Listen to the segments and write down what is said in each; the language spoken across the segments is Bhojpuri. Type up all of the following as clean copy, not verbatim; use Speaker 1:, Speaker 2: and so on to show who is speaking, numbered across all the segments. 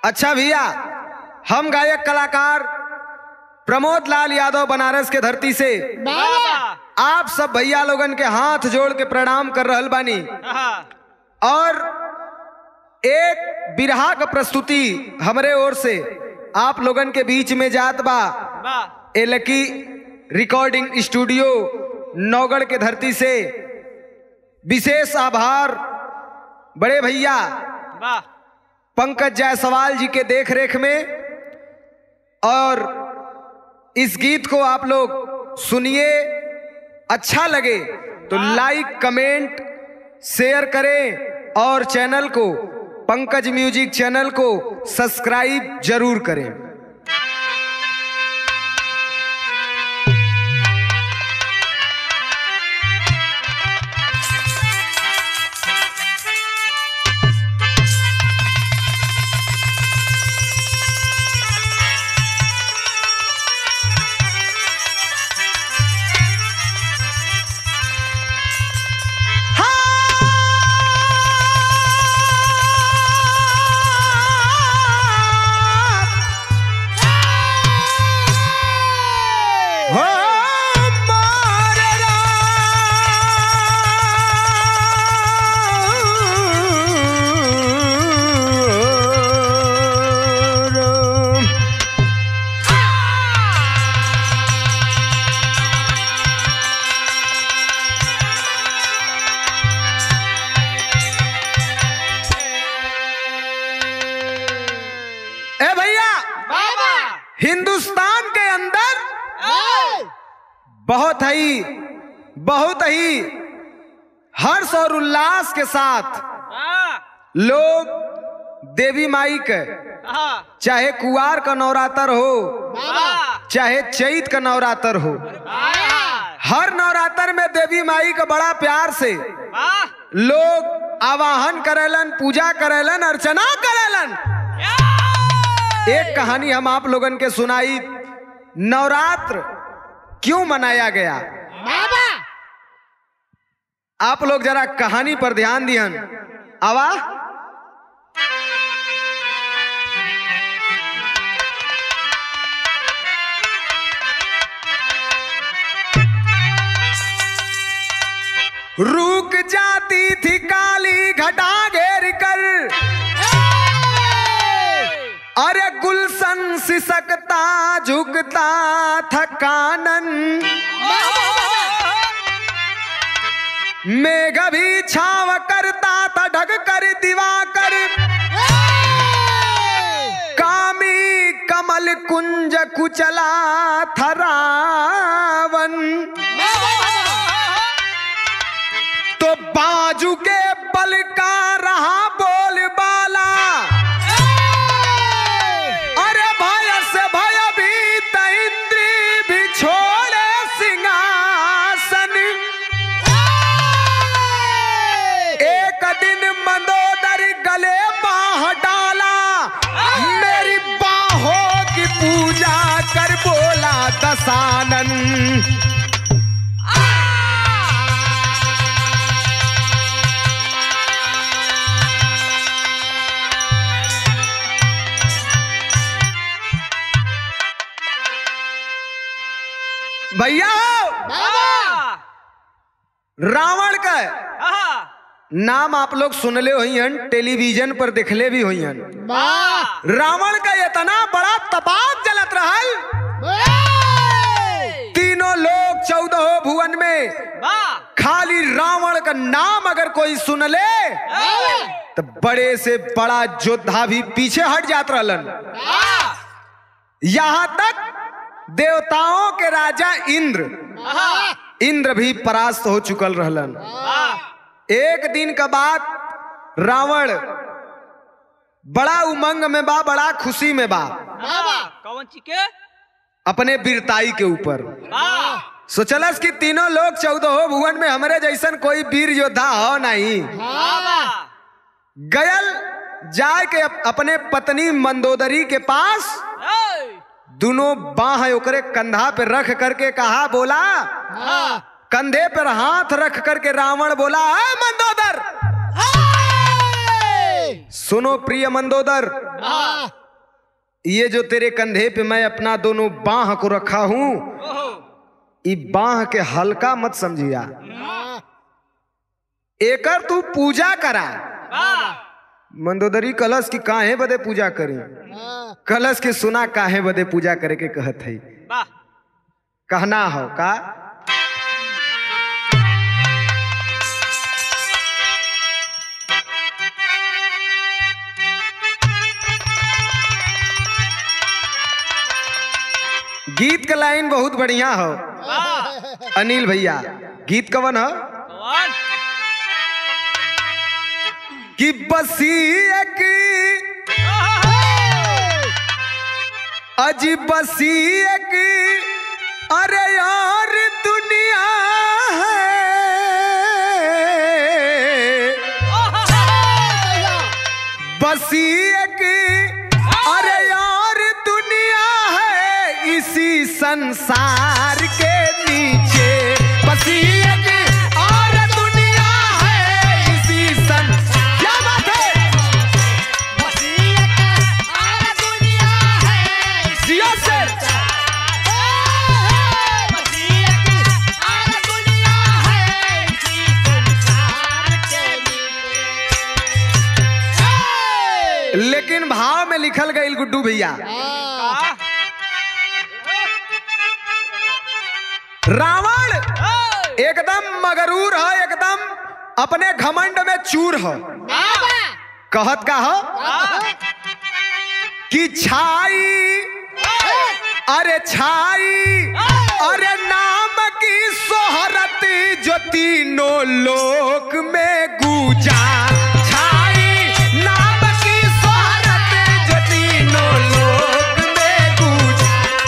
Speaker 1: अच्छा भैया, हम गायक कलाकार प्रमोद लाल यादव बनारस के धरती से आप सब भैया लोगन के हाथ जोड़ के प्रणाम कर रहल बानी और एक बिरहा का प्रस्तुति हमरे ओर से आप लोगन के बीच में जात बा। एलकी रिकॉर्डिंग स्टूडियो नौगढ़ के धरती से विशेष आभार बड़े भैया पंकज जायसवाल जी के देखरेख में। और इस गीत को आप लोग सुनिए, अच्छा लगे तो लाइक कमेंट शेयर करें और चैनल को पंकज म्यूजिक चैनल को सब्सक्राइब जरूर करें। हिंदुस्तान के अंदर बहुत ही हर्ष और उल्लास के साथ लोग देवी माई के, चाहे कुआर का नवरात्र हो चाहे चैत का नवरात्र हो, हर नवरात्र में देवी माई का बड़ा प्यार से लोग आवाहन करेलन, पूजा करेलन, अर्चना करेलन। एक कहानी हम आप लोगन के सुनाई, नवरात्र क्यों मनाया गया। आप लोग जरा कहानी पर ध्यान दिहन। आवा रुक जाती थी काली घटा घेर कर, अरे गुलशन सिसकता झुकता था कानन, मेघ भी छाव करता था ढक कर दिवाकर, कामी कमल कुंज कुचला था रावण, तो बाजू के बल का रहा बोलबाला, अरे भय से भयभीत इंद्री भी छोड़े सिंहासन, एक दिन मंदोदर गले बाह डाला, मेरी बाहों की पूजा कर बोला दशानन। भैया रावण का नाम आप लोग सुनले हुई हन, टेलीविजन पर देखले भी हुई हन। रावण का इतना बड़ा तपाक जलत रहल, तीनों लोग 14 भुवन में खाली रावण का नाम अगर कोई सुन ले तो बड़े से बड़ा योद्धा भी पीछे हट जात रहलन। यहां तक देवताओं के राजा इंद्र भी परास्त हो चुकल रहलन। एक दिन का बात, रावण बड़ा उमंग में बा, बड़ा खुशी में बा,
Speaker 2: कौन ची के?
Speaker 1: अपने वीरताई के ऊपर सोचलस कि तीनों लोग 14 भुवन में हमारे जैसन कोई वीर योद्धा हो नहीं। गयल जाए के अपने पत्नी मंदोदरी के पास दोनों बाह ओकरे कंधा पे रख करके कहा, बोला कंधे पर हाथ रख करके रावण बोला, मंदोदर सुनो प्रिय मंदोदर, ये जो तेरे कंधे पे मैं अपना दोनों बाह को रखा हूं, ई बाह के हल्का मत समझिया। एकर तू पूजा करा। मंदोदरी कलश की काहे बदे पूजा करी? कलश के सुना काहे बदे पूजा करे के कहत है। कहना हो का गीत का लाइन बहुत बढ़िया हो अनिल भैया। गीत कवन हो कि बसी एक अजीब बसी एक, अरे यार दुनिया है, बसी एक, अरे यार दुनिया है इसी संसार के नीचे। बसी एक और दुनिया है इसी संसार, क्या बात है, बसी एक और दुनिया है जिया से, बसी एक और दुनिया है इसी संसार के नीचे। लेकिन भाव में लिखल गई गुड्डू भैया, रावण एकदम मगरूर है, एकदम अपने घमंड में चूर है। कहत का हो कि छाई, अरे छाई, अरे नाम की शोहरत जो तीनों लोक में गूंजा। छाई नाम की शोहरत जो तीनों लोक में गूंजा।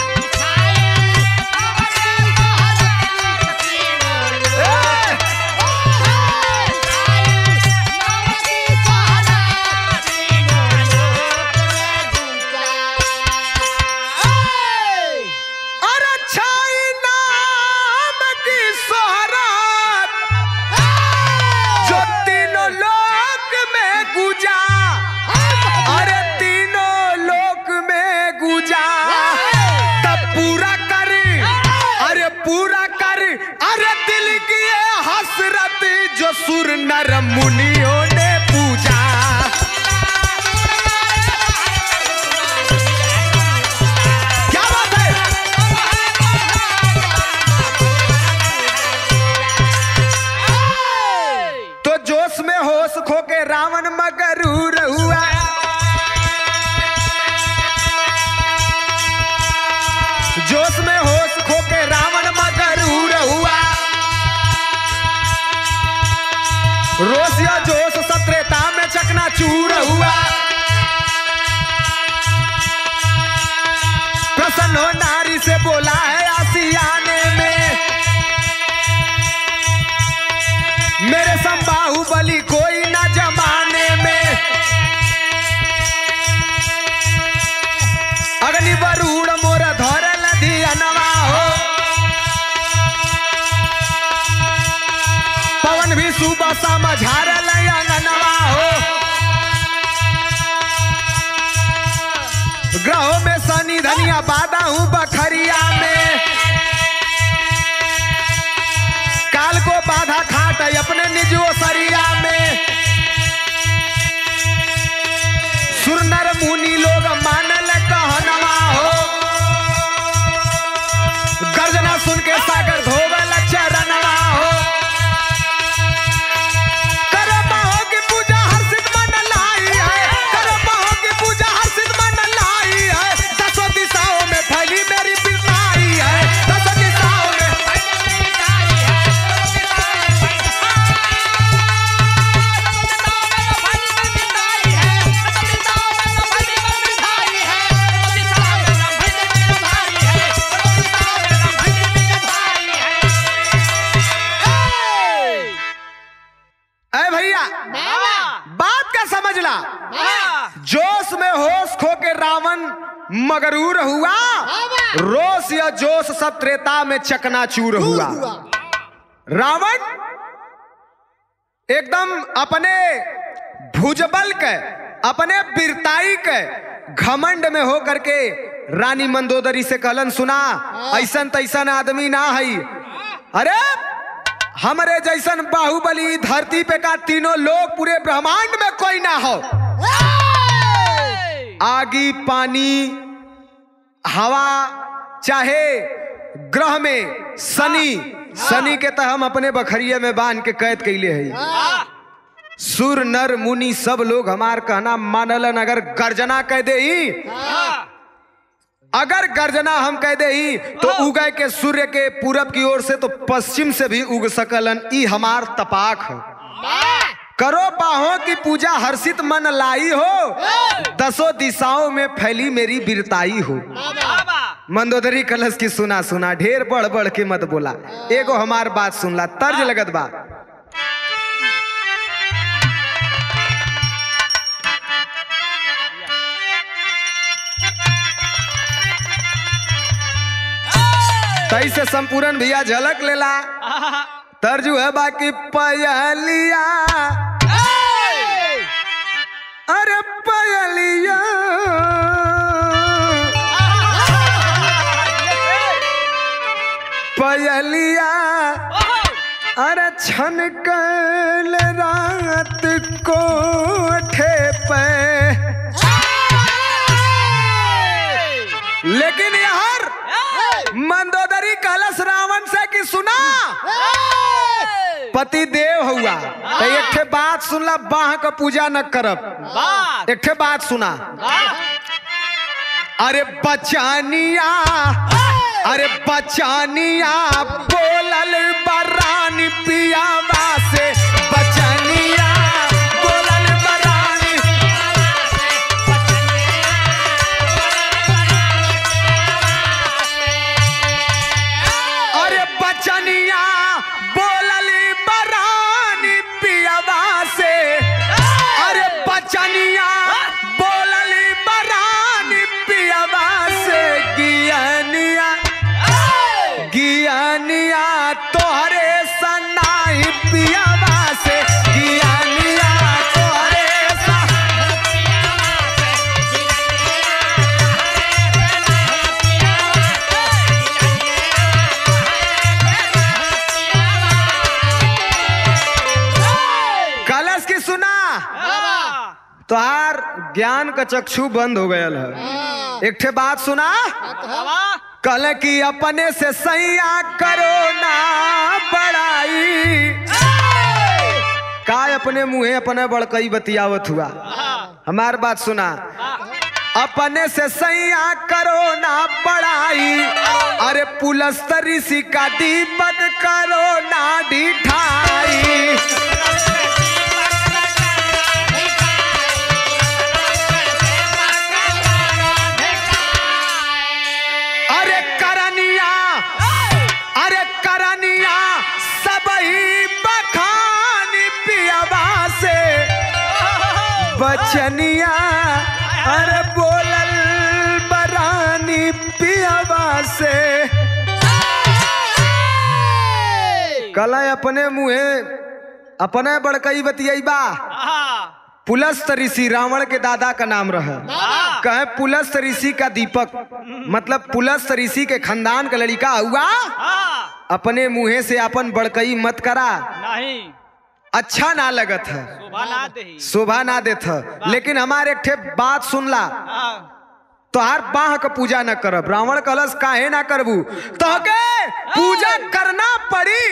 Speaker 1: जो सुर नर मुनियों ने पूजा। क्या बात है, तो जोश में होश खो के रावण मगरूर हुआ। जोश में होश खो के रावण मगरूर हुआ। रोष या जोश सत्रेता में चकनाचूर हुआ। प्रसन्न हो नारी से बोला है आसियाने में, मेरे संबाहुबली कोई ना जमाने में। अग्नि वरुण मोर धरल धियनवा हो, पवन भी सुबह समझार लयनवा हो। ग्रहों में शनि धनिया बाधा हूँ बखरिया में, काल को बाधा खाट अपने निजो सरिया में। सुर नर मुनि लोग मानल कहनवा हो, गर्जना सुन के सागर धोवल चरणवा हो। जोश में होश खो के रावण मगरूर हुआ। रोष या जोश सब त्रेता में चकनाचूर हुआ। रावण एकदम अपने भुजबल के अपने बिरताई के घमंड में हो करके रानी मंदोदरी से कहलन, सुना ऐसन तैसन आदमी ना है। अरे हमरे जैसन बाहुबली धरती पे का तीनों लोग पूरे ब्रह्मांड में कोई ना हो। आगी पानी हवा चाहे ग्रह में शनि के तह हम अपने बखरिया में बांध के कैद कैले है। सुर नर मुनि सब लोग हमार कहना मानलन। अगर गर्जना कह दे ही, अगर गर्जना हम कह दे ही तो उगय के सूर्य के पूरब की ओर से तो पश्चिम से भी उग सकलन। ई हमार तपाक है। करो बाहों की पूजा हर्षित मन लाई हो, दसों दिशाओं में फैली मेरी बिरताई हो। मंदोदरी कलश की सुना सुना, ढेर बढ़ बढ़ के मत बोला, एगो हमार बात सुनला, तर्ज लगत बा। तई से संपूर्ण भैया झलक लेला। तर्जु है बाकी पयलिया, अरे पयलिया पयलिया, अरे छनकल रात कोठे पे। लेकिन यार मंदोदरी कलश रावण से कि सुना पति देव हुआ तो एक ठे बात सुनला, बाह का पूजा न करब। एक ठे बात सुना, अरे बचानिया, अरे बचानिया बोलल बरानी पियावा से। बचानिया बोलल बरानी, अरे बचनिया बोलल बरानी पियावा से। अरे बचनिया बोलल बरानी पियावा से। गियनिया गियनिया तोहरे सनाई पियावा से। गियनिया तोहरे कलश की सुना, तोहार ज्ञान का चक्षु बंद हो गया है। एक ठे बात सुना, कल की अपने से सैया करो ना बड़ाई। काय अपने मुँहे अपने बड़कई बतियावत हुआ। हमार बात सुना, अपने से सैया करो ना बड़ाई। अरे पुलस्तरी सिका दीपक करो ना ढिठाई। बचनिया अरे बोलल बरानी पियावा से। कला अपने मुँहे अपने बड़कई बतियाईबा। पुलस्त ऋषि रावण के दादा का नाम रहा। कहे पुलस्त ऋषि का दीपक, मतलब पुलस्त ऋषि के खानदान का लड़का हुआ। अपने मुँहे से अपन बड़कई मत करा,
Speaker 2: नहीं
Speaker 1: अच्छा ना लगत है, शोभा ना देत है। लेकिन हमारे एक ठे बात सुनला, तो हर बाह का पूजा न करब। रावण कलश काहे ना करबू, तो के पूजा करना पड़ी।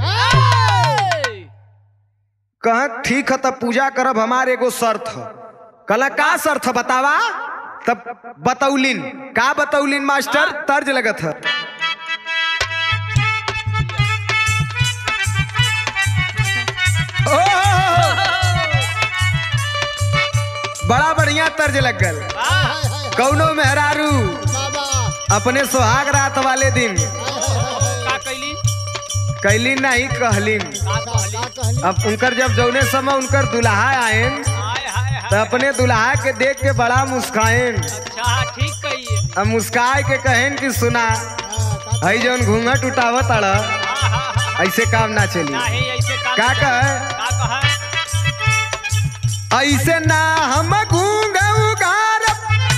Speaker 1: कह ठीक है तब पूजा करब, हमारे एगो शर्त है। कल का शर्त है बतावा, तब बतौलिन का बतौलिन मास्टर, तर्ज लगत है। बड़ा बढ़िया तर्ज लग गल। कौनो मेहरारू अपने सुहाग रात वाले दिन कैलीन नहीं कहलीन। अब उनकर जब जौने समय उनकर दुल्हा आयन तो अपने दुल्हा के देख के बड़ा मुस्काएन। अब मुस्काए के कहन कि सुना हई जौन घूंघट उठावत अड़ ऐसे काम ना चली। का कहे ऐसे ना हम गूंग उगारब,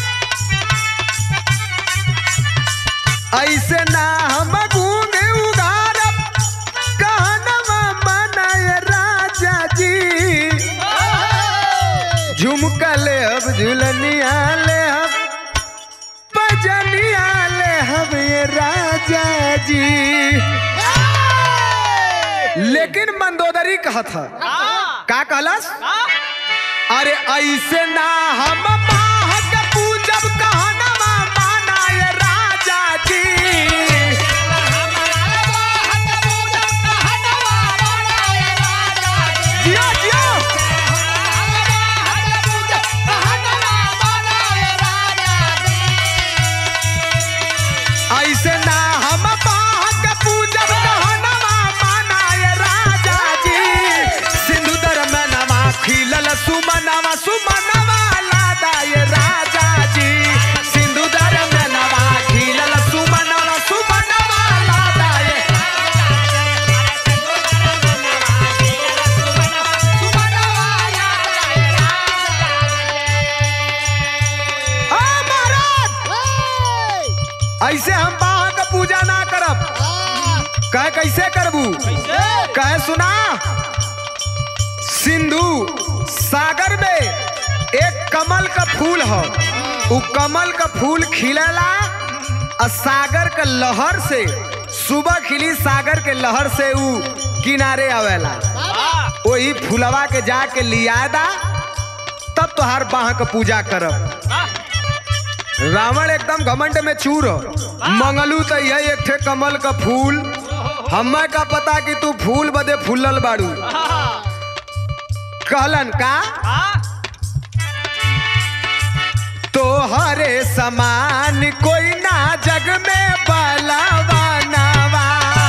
Speaker 1: ऐसे ना हम गूंग उगारब, कहनवा मनाए राजा जी। झुमका ले अब झुलनिया ले हम, पजनिया ले हम ये राजा जी। लेकिन मंदोदरी कहा था, का कहलस? अरे ऐसे ना हम बाह के पूजब, कहनवा मनाए राजा जी। जियो जियो ऐसे ना हम बाह के पूजब, कहनवा मनाए राजा जी। सिंधु दर में नवा खिलल सुमनवा, सुमनवा लादाए राजा जी। सिंधु दर में नवा खिलल सुमनवा, सुमनवा लादाए। महाराज ऐसे हम बाह का पूजा ना करब। कहे कैसे करबू? कहे सुना, सिंधु सागर में एक कमल का फूल है, उ कमल का फूल खिलेला और सागर के लहर से, सुबह खिली सागर के लहर से उ किनारे आवेला। वही फूलवा के जाके लिया दा, तब तोहार बाह का पूजा करब। रावण एकदम घमंड में चूर हो, मंगलू तो यही एक ठे कमल का फूल, हमें का पता कि तू फूल बदे फूलल बाड़ू। कहलन का तो हरे समान कोई ना जग में बलवानवा।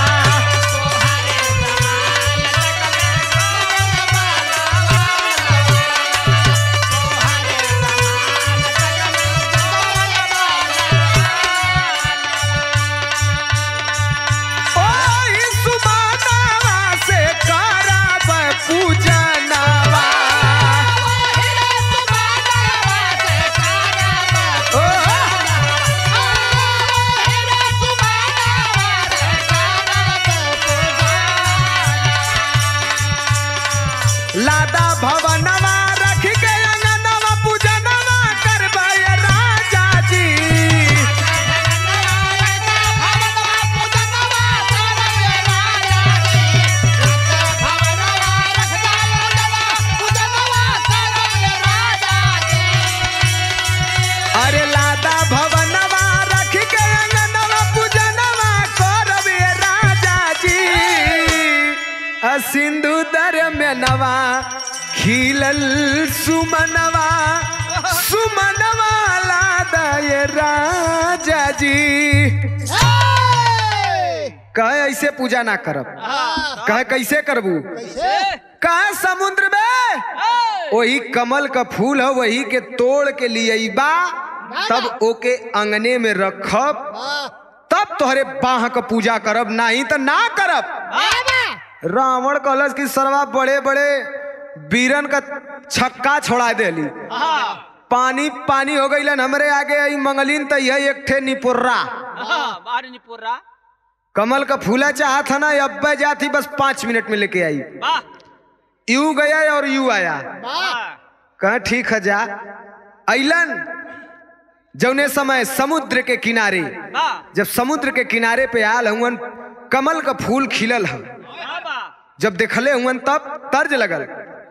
Speaker 1: लादा भवनवा रख के अंगनवा, पूजनवा करबे राजा जी। अरे लादा भवनवा रख के अंगनवा, पूजनवा करबे राजा जी। सिंधु दर में नवा खिलल सुमनवा, सुमनवा लादाए राजा जी। कहे ऐसे पूजा ना करब। कहे कैसे करबू? कहे समुद्र में वही कमल का फूल है, वही के तोड़ के लिए बा, तब ओके अंगने में रखब, तब तोहरे बाह का पूजा करब, नहीं तो ना करब। रावण कहलस कि सरवा बड़े बड़े वीरन का छक्का छोड़ा देली, पानी पानी हो गई हमरे आगे। आई मंगलिन तो यह एक ठे निपुर्रा, कमल का फूला चाहा था ना, अब जाती बस 5 मिनट में लेके आई। यू गया और यू आया। कहा ठीक है जा। अलन जौने समय समुद्र के किनारे, जब समुद्र के किनारे पे आल हुन, कमल का फूल खिलल है। जब देखले हुन तब तर्ज लगल,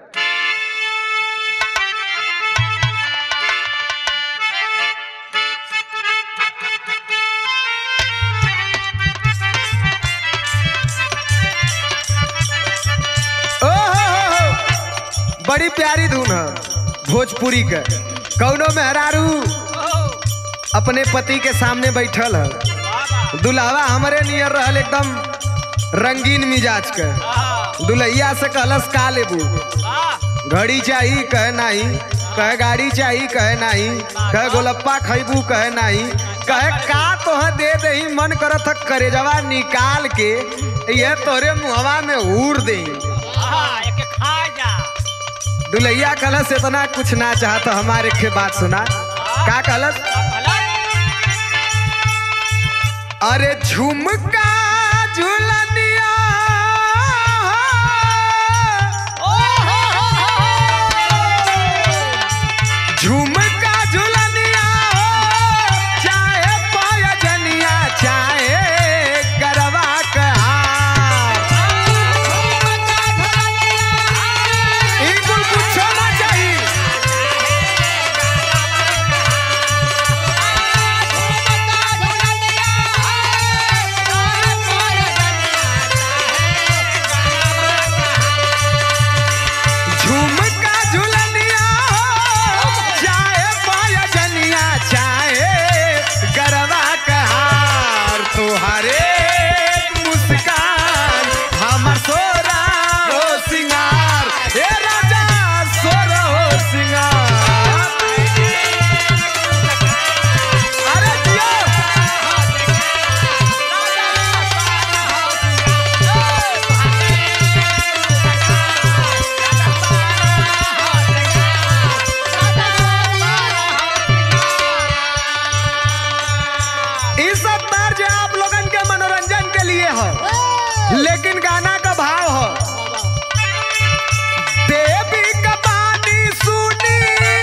Speaker 1: बड़ी प्यारी धुन है भोजपुरी के। कौनो मेहरारू अपने पति के सामने बैठल है, दुल्हवा हमारे नियर रहल एकदम रंगीन मिजाज के। दुल्हिया से कहलस का लेबू? घड़ी चाहिए? कहे नहीं। कहे गाड़ी चाहिए? कहे नहीं। कहे गोलप्पा खैबू? कहे नहीं। कहे का तोह दे दही, मन करत करेजवा निकाल के ये तोरे मुहवा में हूर दे। दुल्हैया कलश इतना कुछ ना चाहता हमारे के बात सुना का कलश। अरे झुमका झुलनिया झुमका झुलनिया चाहे पायजनिया चाहे गरबा का इनको कुछ ना चाहिए। झुमका झुलनिया चाहे पायजनिया चाहे गरबा का हार तुहारे मुस्कान हमर सोरा हो सिंगार हे राजा सोरा हो सिंगार। अरे जियो इस सब तर्ज आप लोगन के मनोरंजन के लिए हो, लेकिन गाना का भाव हो। देवी का बानी सुनी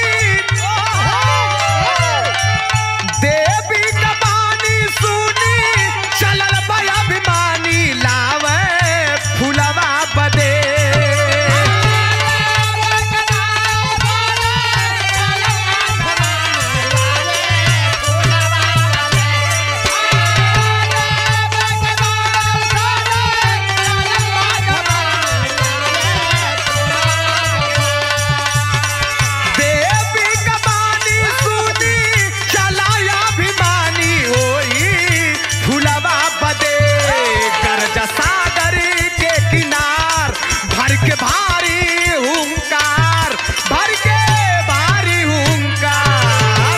Speaker 1: देवी का बानी सुनी चलल बया भिमानी लावे फुलवा बदे। देवी का बानी सुनी चलाया भिमानी होई फुलवा बदे। गरज सागर के किनार भर के भारी हुंकार भर के भारी हुंकार।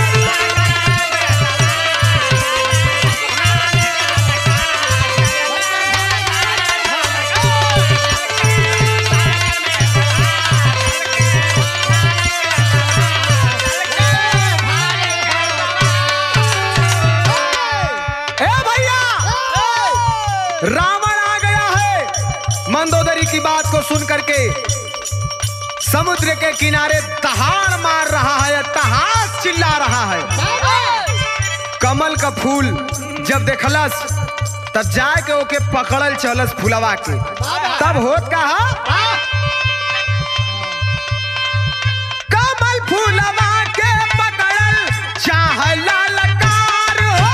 Speaker 1: ए भैया रावण आ गया है। मंदोदरी की बात को सुन करके समुद्र के किनारे दहाड़ मार रहा है, तहास चिल्ला रहा है। कमल का फूल जब देखलस तब जाके ओके पकड़ल चलस फुलवा के। तब होत कहा कमल फूलवा के पकड़ल चाहे ललकार हो।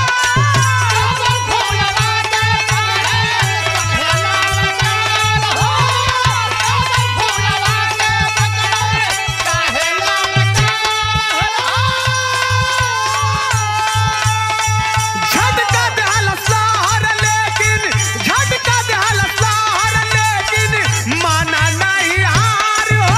Speaker 1: झटका दहल सहर लेकिन झटका दहल सहर लेकिन माना नहीं हार हो।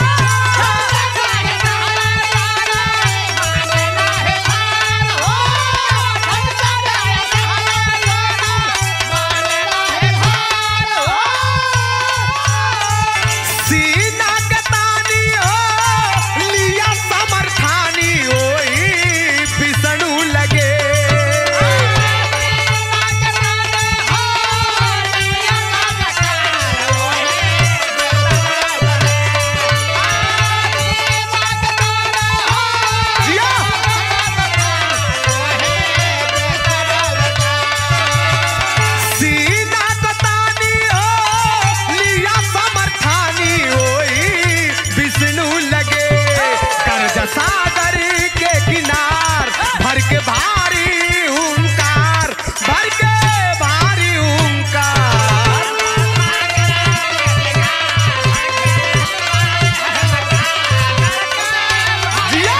Speaker 1: सीना के तानी हो लिया समर्थानी होई विष्णु लगे। जिया सीना को तानी हो लिया समर्थानी होई विष्णु लगे। कर्ज सागर के किनार भर के भारी हुंकार भर के भारी हुंकार। जिया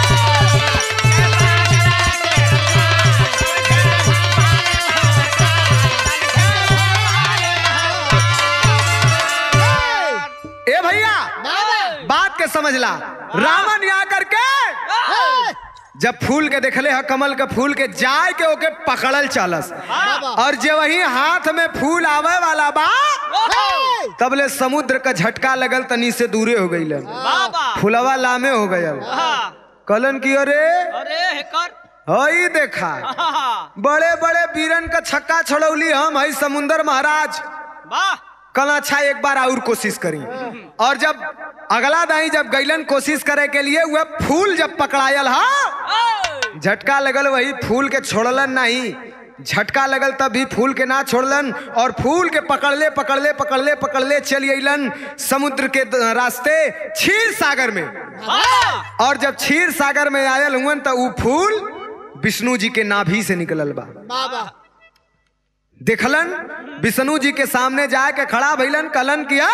Speaker 1: ए भैया बात के समझला। रावण यहाँ करके जब फूल के देखले है कमल के फूल के जाय के ओके पकड़ल चलस और जे वही हाथ में फूल आवे वाला बा तबले समुद्र का झटका लगल तनी से दूरे हो गईलन।
Speaker 2: बाबा
Speaker 1: फुलवा लामे हो गयल। कलन की अरे
Speaker 2: अरे हेकर
Speaker 1: हई देखा बड़े बड़े बीरन का छक्का छड़ौली हम हई समुंदर महाराज।
Speaker 2: वाह
Speaker 1: कल अच्छा एक बार और कोशिश करी। और जब अगला दाई जब गईलन कोशिश करे के लिए वह फूल जब पकड़ायल झटका लगल वही फूल के छोड़लन नहीं, झटका लगल तब भी फूल के ना छोड़लन और फूल के पकड़ले पकड़ले पकड़ले पकड़ले चल अलन समुद्र के रास्ते क्षीर सागर में। और जब क्षीर सागर में आयल हुन तो वो फूल विष्णु जी के नाभि से निकलल बा। देखलन विष्णु जी के सामने जाके खड़ा भइलन। कलन किया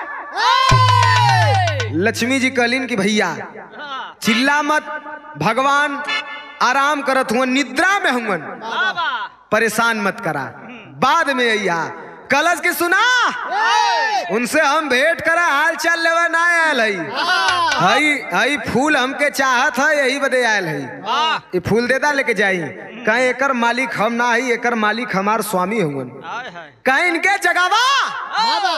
Speaker 1: लक्ष्मी जी कहलिन कि भैया चिल्ला मत, भगवान आराम करत हुआ, निद्रा में हुआ, परेशान मत करा, बाद में अइया। कलश की सुना उनसे हम भेंट करा हाल चाल लेवा ना आयल हई फूल हमके चाहत है यही बदे आयल है। ये फूल देता लेके जाई कहीं एकर मालिक हम ना है, एकर मालिक हमार स्वामी हुवन, कहीं इनके जगावा।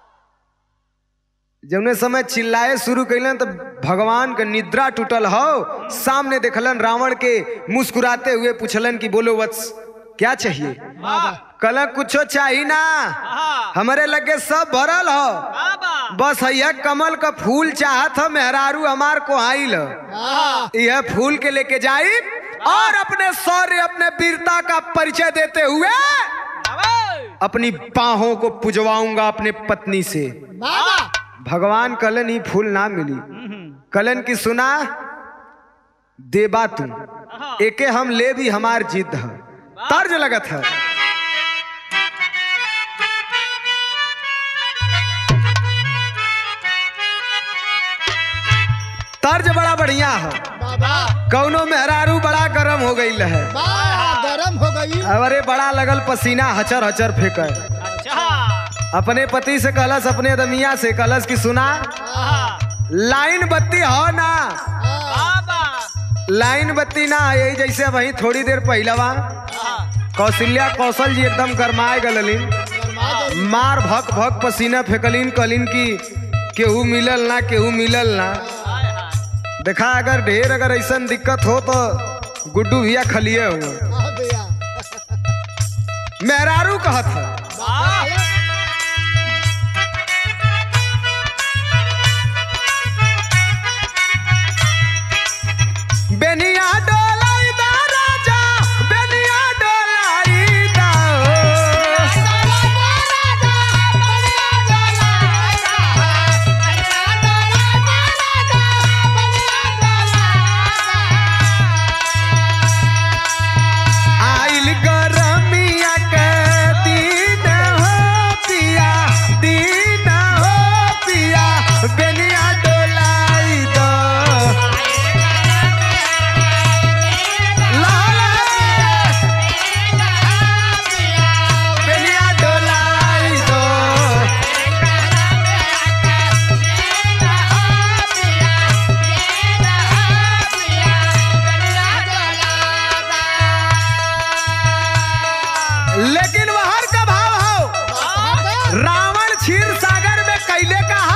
Speaker 1: जौने समय चिल्लाए शुरू कैलन तो भगवान का निद्रा टूटल हो। सामने देखलन रावण के मुस्कुराते हुए पूछलन कि बोलो वत्स क्या चाहिए। कल कुछो चाहिए ना, हमारे लगे सब भरल हो, बस यह कमल का फूल चाहत हो, मेहरारू हमार को आइल यह फूल के लेके जाई और अपने शौर्य अपने वीरता का परिचय देते हुए अपनी बाहों को पुजवाऊंगा अपने पत्नी से। भगवान कलन ही फूल ना मिली। कलन की सुना देबा तू एके हम ले भी हमार जिद है, तर्ज लगत है। तर्ज बड़ा बढ़िया है। कौनो मेहरारू बड़ा गरम हो गई है,
Speaker 3: गरम हो गई।
Speaker 1: अरे बड़ा लगल पसीना हचर हचर फेंक। अपने पति से कलश, अपने दमिया से कलश की सुना लाइन बत्ती हो ना, लाइन बत्ती ना यही जैसे वही थोड़ी देर पहलवा कौशल्या कौशल जी एकदम गरमाए गलिन, मार भक भक पसीना फेंकलिन, कलिन की केहू मिलल ना केहू मिलल ना। देखा अगर ढेर अगर ऐसा दिक्कत हो तो गुड्डू भैया खलिए हुआ। मेहरारू कहत है बेनिया डोलाई दा राजा, बेनिया डोलाई दा आइल गरमिया के दिन हो पिया, दिन हो पिया, बेनिया डोलाई दा लेकिन वहर का भाव हो रावण क्षीर सागर में कैले कहा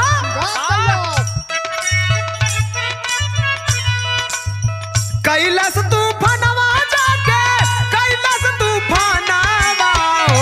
Speaker 1: कैलाश तूफानवा जाके, कैलाश तूफानवा हो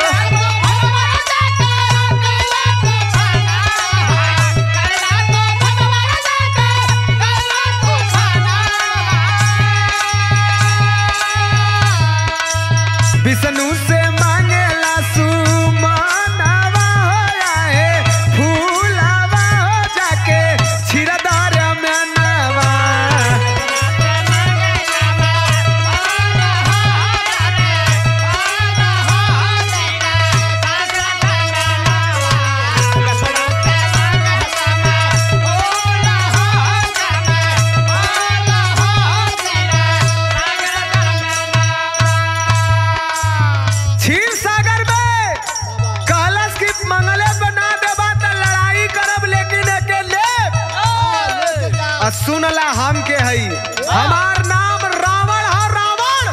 Speaker 1: विष्णु से मांगेला सुमनवा हो आए फूलवा हो जाके क्षीरधार में नवा। क्षीर सागर में कलश की मंगले बना देबा त लड़ाई करब, लेकिन अकेले सुनला हम के हई, हमार नाम रावण है रावण।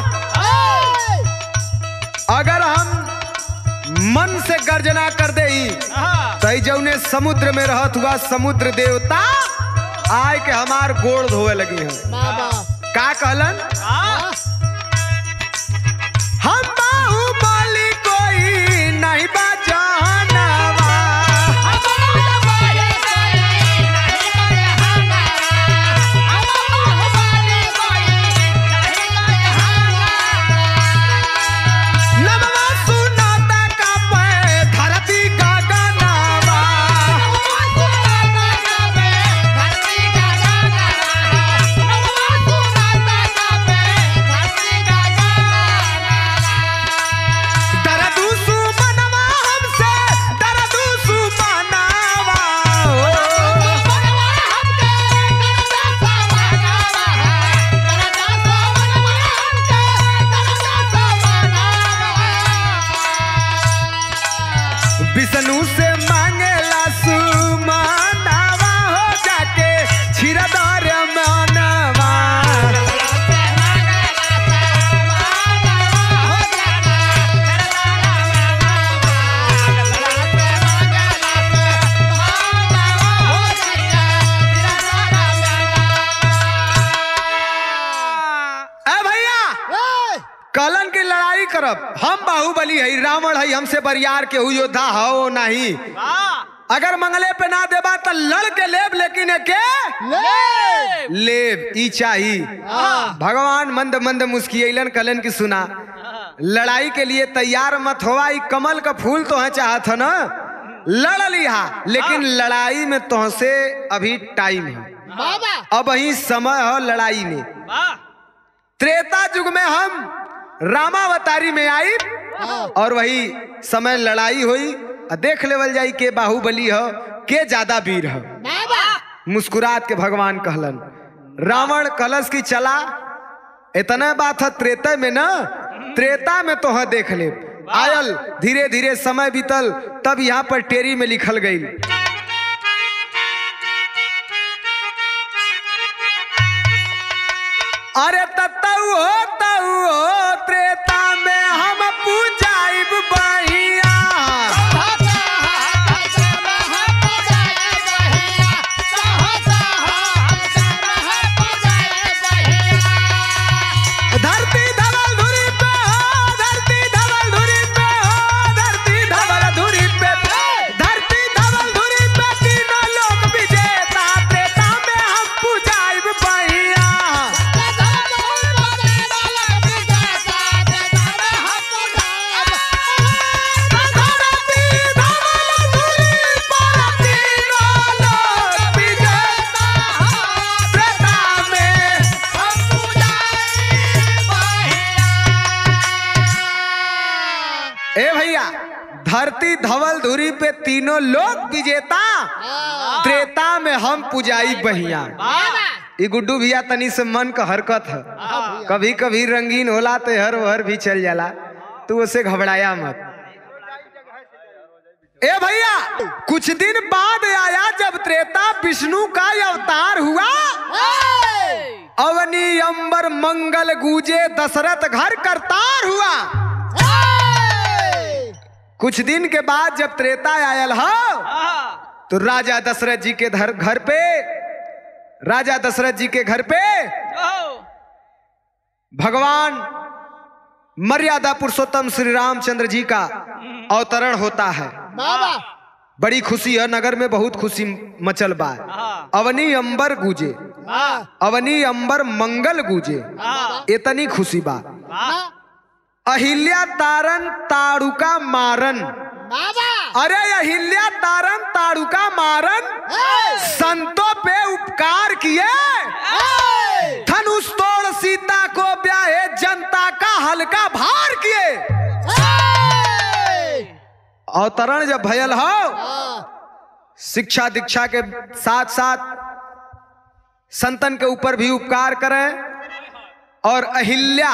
Speaker 1: अगर हम मन से गर्जना कर दे तो समुद्र में रहत हुआ समुद्र देवता आय के हमार गोड़ धोए लगी हैं।
Speaker 3: बाबा
Speaker 1: का कहलन हम बाहुबली कोई नहीं बजानवा नमवा सुनाता का पे धरती गगनवा दरदू सुमनवा हमसे दरदू सुमनवा विष्णु से मांगेला सुमनवा हो जाके छिरदार मनवा ए भैया
Speaker 3: ए,
Speaker 1: कलन की लड़ाई करब हम बाहुबली है रावण है हमसे बरियार के हु योद्धा हो नहीं अगर मंगले पे ना देबा तो लड़ के लेब लेकिन के
Speaker 3: ले
Speaker 1: लेब ई चाही भगवान मंद मंद मुस्कियलन कलन की सुना लड़ाई के लिए तैयार मत होवा ई कमल का फूल तो है चाहत है ना लड़ लिहा लेकिन लड़ाई में तुहसे अभी टाइम है
Speaker 3: बाबा
Speaker 1: अब ही समय हो लड़ाई में त्रेता युग में हम रामावतारी में आई और वही समय लड़ाई हुई देख लेवल जाई के बाहुबली हो के ज्यादा वीर हो
Speaker 3: बाबा
Speaker 1: मुस्कुरात के भगवान कहलन रावण कलश की चला इतना बात है त्रेता में ना त्रेता में तो है देख ले आयल धीरे धीरे समय बीतल तब यहाँ पर टेरी में लिखल गई अरे ततऊ हो त्रेता में हम पूजाइब बहिया धरती धवल धुरी पे हो धरती धवल धुरी पे हो धरती धवल धुरी पे धरती धवल धुरी पे तीनों लोग विजेता त्रेता में हम पूजाइब बहिया ए भैया धरती धवल धुरी पे तीनों लोग विजेता त्रेता में हम पुजाई बहिया ये गुड्डू भैया तनी से मन का हरकत है कभी कभी रंगीन होला तो हर वहर भी चल जाला तू उसे घबराया मत ए भैया कुछ दिन बाद आया जब त्रेता विष्णु का अवतार हुआ अवनी अंबर मंगल गूंजे दशरथ घर करतार हुआ कुछ दिन के बाद जब त्रेता आयल हो तो राजा दशरथ जी के घर पे राजा दशरथ जी के घर पे भगवान मर्यादा पुरुषोत्तम श्री रामचंद्र जी का अवतरण होता है
Speaker 3: बाबा
Speaker 1: बड़ी खुशी है नगर में बहुत खुशी मचल बा अवनी अंबर गूंजे अवनी अंबर मंगल गूंजे इतनी खुशी बा अहिल्या तारन ताड़ुका मारन
Speaker 3: बाबा
Speaker 1: अरे अहिल्या तारन ताड़ुका मारन संतों पे उपकार किए धनुष तोड़ सीता को ब्याहे जनता का हल्का भार किए अवतरण जब भयल हो शिक्षा दीक्षा के साथ साथ संतन के ऊपर भी उपकार करें और अहिल्या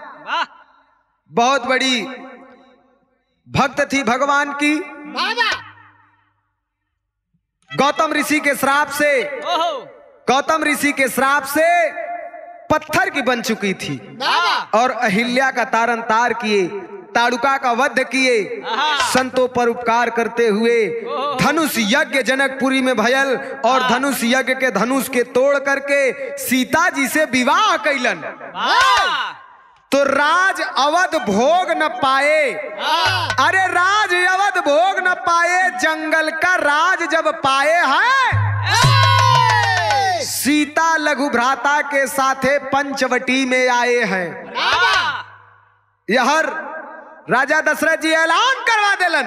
Speaker 1: बहुत बड़ी भक्त थी भगवान की
Speaker 3: बाबा
Speaker 1: गौतम ऋषि के श्राप से गौतम ऋषि के श्राप से पत्थर की बन चुकी थी
Speaker 3: बाबा
Speaker 1: और अहिल्या का तारन तार किए ताड़ुका का वध किए, संतों पर उपकार करते हुए धनुष यज्ञ जनकपुरी में भयल और धनुष यज्ञ के धनुष के तोड़ करके सीता जी से विवाह कैलन। तो राज अवध भोग न पाए, अरे राज अवध भोग न पाए, जंगल का राज जब पाए हैं, सीता लघु भ्राता के साथे पंचवटी में आए हैं। यह राजा दशरथ जी ऐलान करवा देलन,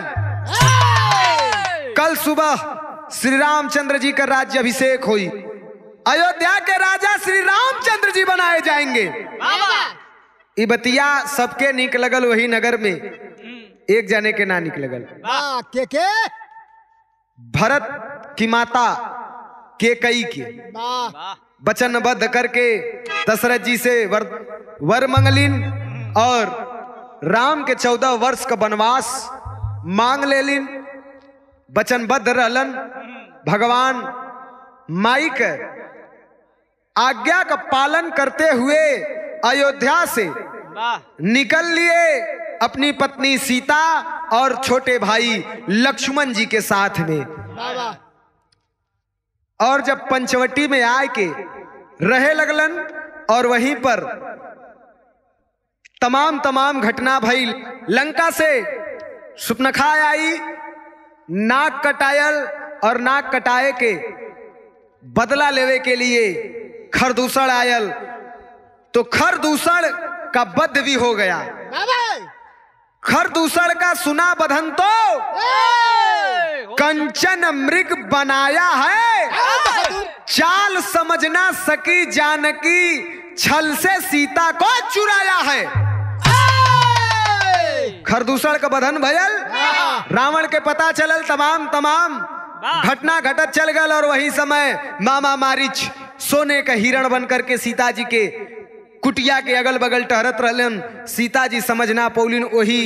Speaker 1: कल सुबह श्री रामचंद्र जी का राज्य अभिषेक हुई, अयोध्या के राजा श्री रामचंद्र जी बनाए जाएंगे। ई बतिया सबके निक लगल, वही नगर में एक जने के ना निक लगल।
Speaker 3: के
Speaker 1: भरत की माता केकई के वचनबद्ध करके दशरथ जी से वर मंगलिन और राम के 14 वर्ष का वनवास मांग लेलिन। वचनबद्ध रहलन, भगवान माई के आज्ञा का पालन करते हुए अयोध्या से निकल लिए अपनी पत्नी सीता और छोटे भाई लक्ष्मण जी के साथ में। और जब पंचवटी में आए के रहे लगलन और वहीं पर तमाम घटना भई। लंका से सुपनखा आई, नाक कटायल और नाक कटाए के बदला लेवे के लिए खरदूषण आयल, तो खरदूषण का वध भी हो गया। खरदूषण का सुना बधन तो कंचन मृग बनाया है, चाल समझ ना सकी जानकी, छल से सीता को चुराया है। खरदूषण का बधन भयल, रावण के पता चलल, तमाम घटना घटत चल गल। और वही समय मामा मारीच सोने का हिरण बन करके सीता जी के कुटिया के अगल बगल टहरत रहलन। सीता जी समझ ना पौलिन, वही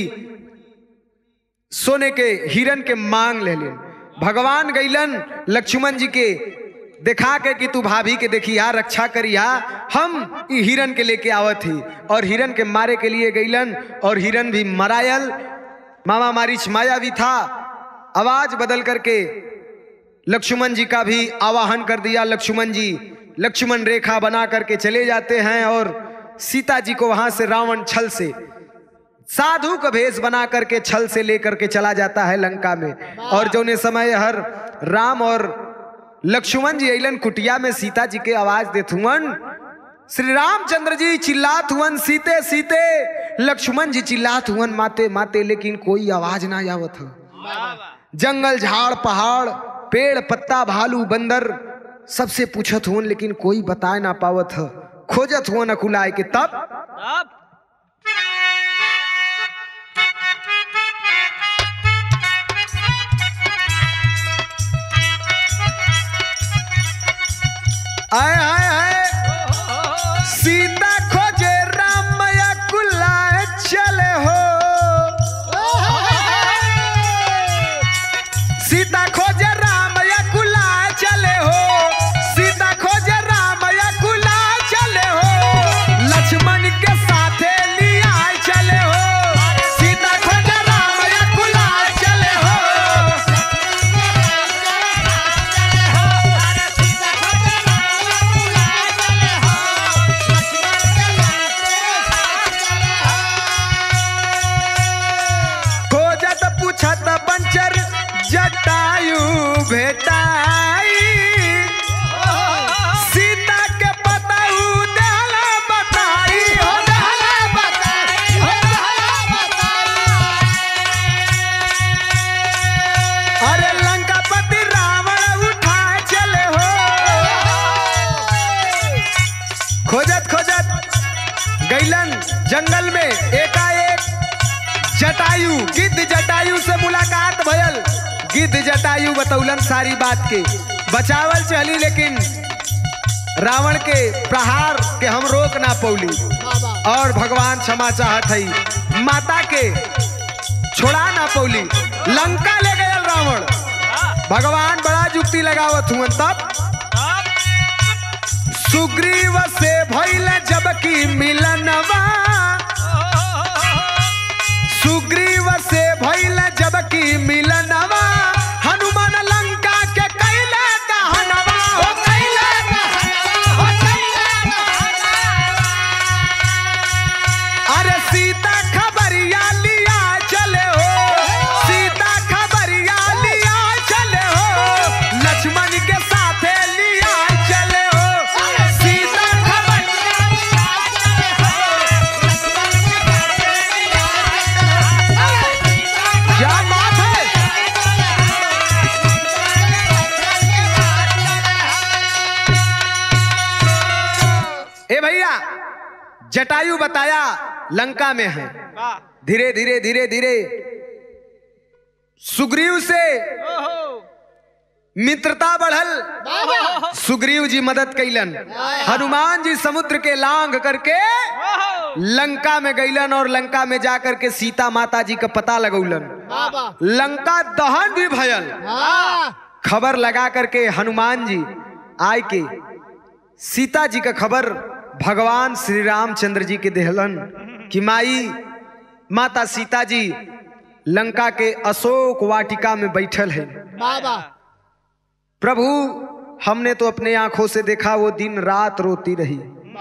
Speaker 1: सोने के हिरण के मांग लेलिन। भगवान गईलन लक्ष्मण जी के दिखा के कि तू भाभी के देखिया, रक्षा करिया, हम हिरण के लेके आवत ही। और हिरण के मारे के लिए गईलन और हिरण भी मरायल। मामा मारीच मायावी था, आवाज बदल करके लक्ष्मण जी का भी आवाहन कर दिया। लक्ष्मण जी लक्ष्मण रेखा बना करके चले जाते हैं और सीता जी को वहां से रावण छल से साधु का भेष बना करके छल से लेकर के चला जाता है लंका में। और जो ने समय हर राम और लक्ष्मण जी अलन कुटिया में सीता जी के आवाज देत हुअन, श्री रामचंद्र जी चिल्लात हुअन, सीते सीते। लक्ष्मण जी चिल्लात हुअन, माते माते, लेकिन कोई आवाज ना आवत हो। जंगल झाड़ पहाड़ पेड़ पत्ता भालू बंदर सबसे पूछत हुअन, लेकिन कोई बताए ना पावत हो। खोजत हुअन अकुलाए के तब आए आए आए सीता खोजे राम अकुलाए चले हो। सीता खोजे राम अकुलाए चले हो, सीता खोजे राम अकुलाए चले हो, लक्ष्मण के साथे लिया चले हो। सीता खोजे राम अकुलाए चले हो। खोजत पूछत पंचर जटायु भेटाई, सीता के पताऊ देहला बताई, हो देहला बताई, हो देहला बताई। अरे लंकापति रावण उठाए चले हो। खोजत खोजत गईलन जंगल में, एकाएक जटायु गिद्ध जटायु से मुलाकात भयल। गिद्ध जटायु बतौलन सारी बात के, बचावल चली, लेकिन रावण के प्रहार के हम रोक ना पौली। और भगवान क्षमा चाहत है, माता के छोड़ा ना पौली, लंका ले गए रावण। भगवान बड़ा जुक्ति लगावत हुआ। तब सुग्रीव से भइल जबकि मिलनवा, सुग्रीव से भइल जबकि मिलनवा हनुमान लंका के कैले दहनवा हो कैले अरे सीता खबरिया लिया चले हो सीता खबरिया लिया चले हो लक्ष्मण के साथे लिया चले हो सीता खबरिया क्या बात है। ए भैया जटायु बताया लंका में है।
Speaker 2: वाह
Speaker 1: धीरे धीरे धीरे धीरे सुग्रीव से
Speaker 2: ओहो
Speaker 1: मित्रता बढ़ल। सुग्रीव जी मदद कैलन। हनुमान जी समुद्र के लांघ करके
Speaker 2: ओहो
Speaker 1: लंका में गईलन और लंका में जाकर के सीता माता जी का पता लगौलन। लंका दहन भी भयल। खबर लगा करके हनुमान जी आय के सीता जी का खबर भगवान श्री रामचंद्र जी के देहलन कि माई माता सीता जी लंका के अशोक वाटिका में बैठल है। प्रभु हमने तो अपने आंखों से देखा वो दिन रात रोती रही।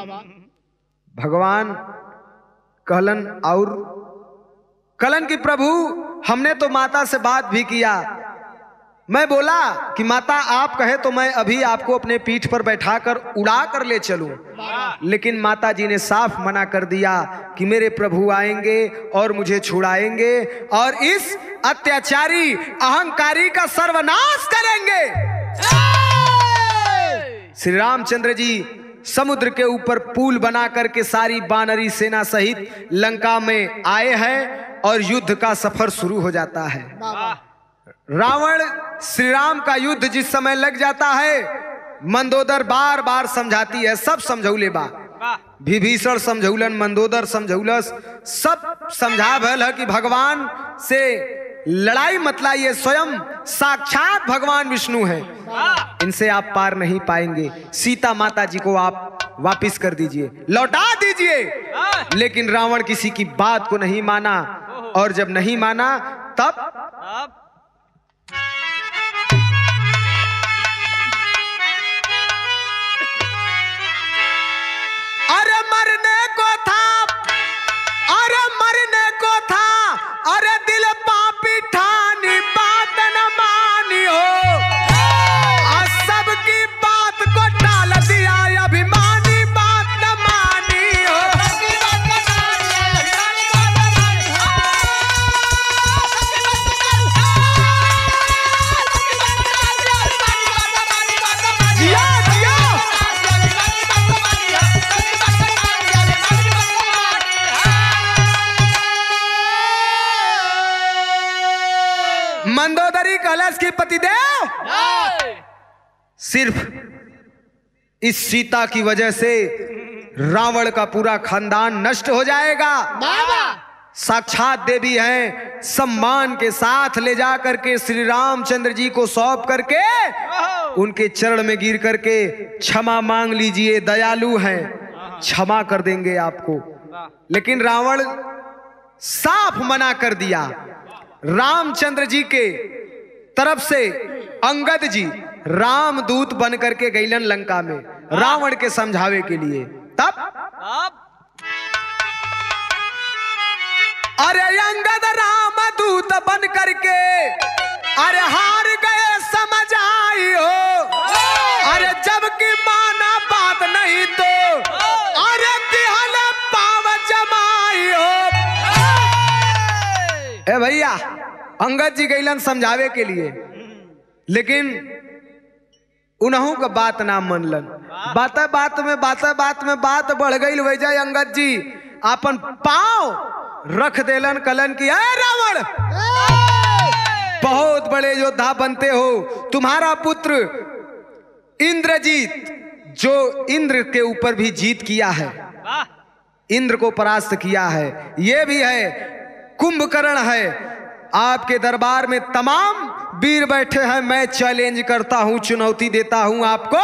Speaker 1: भगवान कहलन और कहलन कि प्रभु हमने तो माता से बात भी किया। मैं बोला कि माता आप कहे तो मैं अभी आपको अपने पीठ पर बैठाकर उड़ा कर ले चलूं, लेकिन माता जी ने साफ मना कर दिया कि मेरे प्रभु आएंगे और मुझे छुड़ाएंगे और इस अत्याचारी अहंकारी का सर्वनाश करेंगे। श्री रामचंद्र जी समुद्र के ऊपर पुल बना करके सारी वानरी सेना सहित लंका में आए हैं और युद्ध का सफर शुरू हो जाता है। रावण श्री राम का युद्ध जिस समय लग जाता है, मंदोदर बार बार समझाती है, सब समझौले बा। विभीषण समझौलन, मंदोदर समझौलस, सब समझा भल है कि भगवान से लड़ाई मत लाइए, स्वयं साक्षात भगवान विष्णु हैं, इनसे आप पार नहीं पाएंगे। सीता माता जी को आप वापिस कर दीजिए, लौटा दीजिए। लेकिन रावण किसी की बात को नहीं माना और जब नहीं माना तब अरे मरने को था, अरे मरने को था, अरे दिल पापी ठानी बात न मानी हो, सबकी बात को टाल दिया अभिमानी बात न मानी हो। जिया जिया मंदोदरी कलश की पतिदेव सिर्फ इस सीता की वजह से रावण का पूरा खानदान नष्ट हो जाएगा। साक्षात देवी हैं, सम्मान के साथ ले जा करके श्री रामचंद्र जी को सौंप करके उनके चरण में गिर करके क्षमा मांग लीजिए, दयालु हैं, क्षमा कर देंगे आपको। लेकिन रावण साफ मना कर दिया। रामचंद्र जी के तरफ से अंगद जी रामदूत बन करके गईलन लंका में रावण के समझावे के लिए। तब अरे अंगद रामदूत बन करके अरे हार गए समझ आई हो, अरे जबकि माना बात नहीं तो अरे दिहल पाव जमाई हो। ए भैया अंगद जी गईलन समझावे के लिए, लेकिन उन्हों का बात ना मनलन। बात में बात बढ़ गई। वैजा अंगद जी अपन पांव रख देलन, कलन की है रावण बहुत बड़े योद्धा बनते हो, तुम्हारा पुत्र इंद्रजीत जो इंद्र के ऊपर भी जीत किया है, इंद्र को परास्त किया है, ये भी है, कुंभकर्ण है, आपके दरबार में तमाम वीर बैठे हैं, मैं चैलेंज करता हूं, चुनौती देता हूं आपको,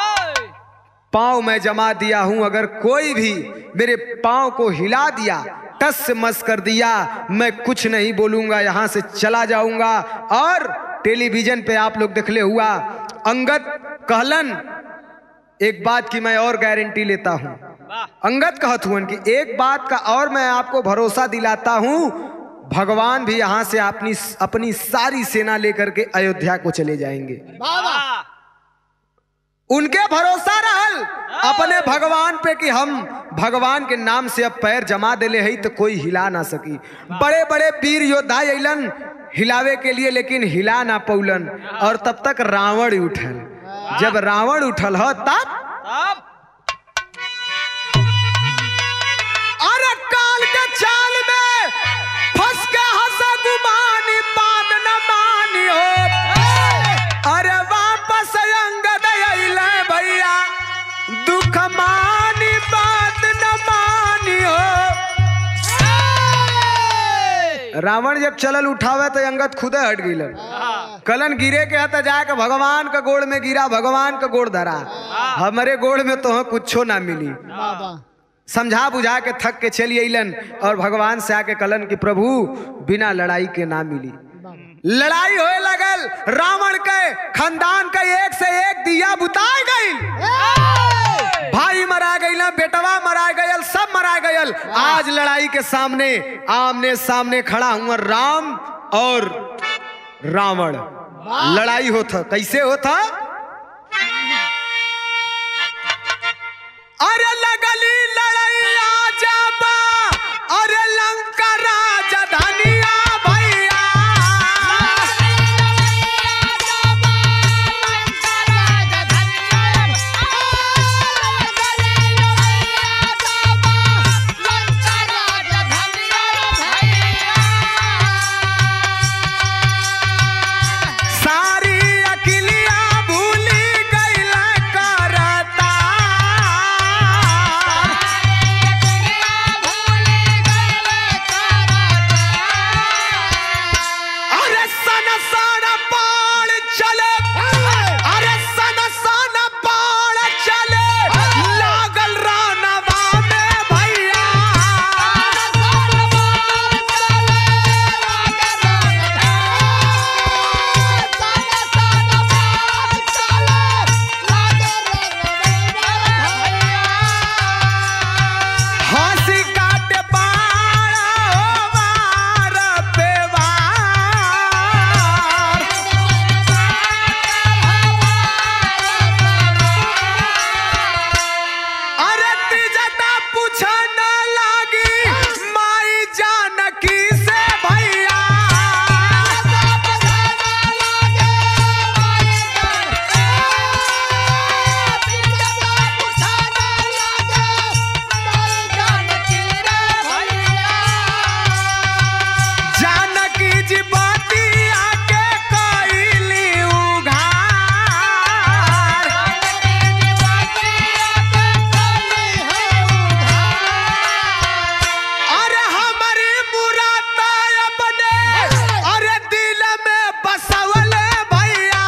Speaker 1: पांव मैं जमा दिया हूं, अगर कोई भी मेरे पांव को हिला दिया टस से मस कर दिया। मैं कुछ नहीं बोलूंगा, यहाँ से चला जाऊंगा। और टेलीविजन पे आप लोग देखले हुआ अंगद कहलन एक बात की मैं और गारंटी लेता हूं। अंगद कहत हुआ कि एक बात का और मैं आपको भरोसा दिलाता हूं, भगवान भी यहां से अपनी सारी सेना लेकर के अयोध्या को चले जाएंगे। उनके भरोसा रहल अपने भगवान पे कि हम भगवान के नाम से अब पैर जमा देले है तो कोई हिला ना सकी। बड़े बड़े वीर योद्धा अइलन हिलावे के लिए, लेकिन हिला ना पौलन। और तब तक रावण उठल। जब रावण उठल ह तब अरे काल के चाल में फंस के हंसा गुमानी बात न मानी हो। अरे वापस अंगद अइले भैया दुख मानी बात न मानी हो। रावण जब चलल उठावे तो अंगद खुदे हट गइलन। कलन गिरे के हता जाके भगवान का गोड़ में गिरा, भगवान का गोड़ धरा। हमारे गोड़ में तो कुछो ना मिली। समझा बुझा के थक के चली अइलन और भगवान से आके कलन की प्रभु बिना लड़ाई के ना मिली। लड़ाई होए लगल, रावण के खानदान का एक से एक दिया बुताई गई। भाई मरा गई, बेटवा मरा गयल, सब मरा गयल। आज लड़ाई के सामने आमने सामने खड़ा हुआ राम और रावण। लड़ाई होता कैसे होता? अरे लगली लड़ाइया जाबा, अरे लंका राजधानिया भैया। सारी अकिलिया भूली गइल करता। अरे सन सन बाण चले, अरे सन सन बाण चले, लागल रानवा में भैया। हंसी काटे बाण वार पे वार। अरे तिजटा पूछन लागी माई जानकी से भैया। जानकी जी बतिया के कइली उघार। अरे हमारी मुराद अपने अरे दिल में बसवले भैया।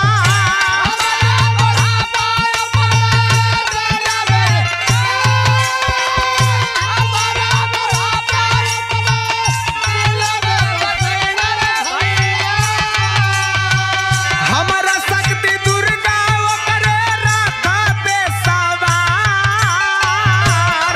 Speaker 1: हमारा शक्ति दुर्गा ओकरे रात पे सवार।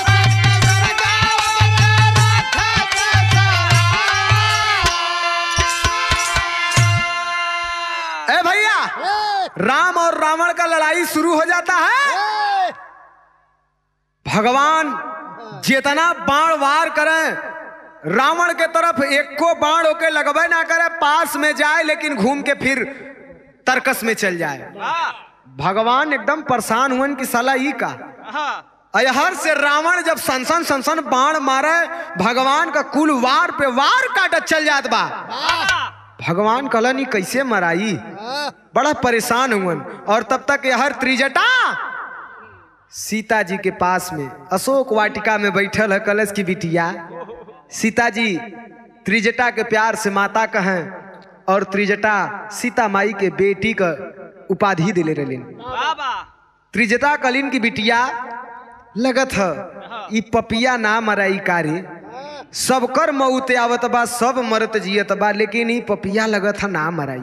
Speaker 1: ए भैया, राम और रावण का लड़ाई शुरू हो जाता है। भगवान जितना बाण वार करें, रावण के तरफ एक को बाण होके लगबे ना करे, पास में जाए लेकिन घूम के फिर तरकस में चल जाए। भगवान एकदम परेशान हुए कि साला ई का। अयहर से रावण जब सनसन सनसन बाण मारे, भगवान का कुल वार पे वार काटत चल जात बा। भगवान कहलन ई कैसे मराई, बड़ा परेशान हुए। और तब तक यहर त्रिजटा सीता जी के पास में अशोक वाटिका में बैठल है। कलश की बिटिया सीता जी त्रिजटा के प्यार से माता कहें, और त्रिजटा सीता माई के बेटी का उपाधि दिले रहलिन। त्रिजटा कलिन की बिटिया लगत है ई पपिया ना मराई कारी, सबकर मौत आवत बा, सब मरत जियत बा, लेकिन ई पपिया लगत है ना मराई।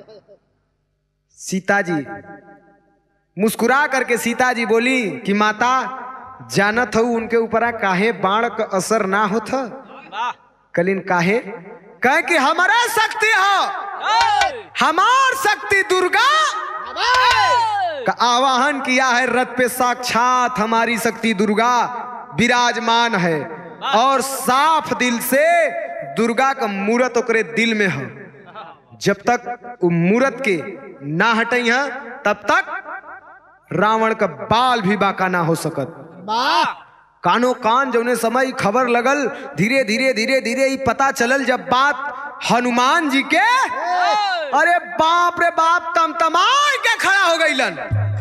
Speaker 1: सीता जी मुस्कुरा करके सीता जी बोली कि माता जानत हूँ उनके ऊपर काहे बाण का असर ना होत। कलिन काहे? कहे कि हमारा शक्ति हो, हमार शक्ति दुर्गा का आवाहन किया है रथ पे, साक्षात हमारी शक्ति दुर्गा विराजमान है और साफ दिल से दुर्गा का मूर्त ओकरे दिल में है। जब तक वो मूर्त के ना हटई है तब तक रावण का बाल भी बाका ना हो सकत। कानो कान जौने समय खबर लगल, धीरे धीरे धीरे धीरे ही पता चलल जब बात हनुमान जी के, अरे बाप रे बाप, तमतमाए के खड़ा हो गईलन,